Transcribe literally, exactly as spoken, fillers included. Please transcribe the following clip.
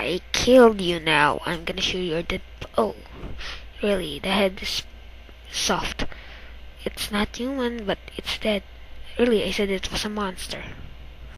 I killed you now. I'm gonna shoot your dead. Oh, really? The head is soft. It's not human, but it's dead. Really, I said it was a monster.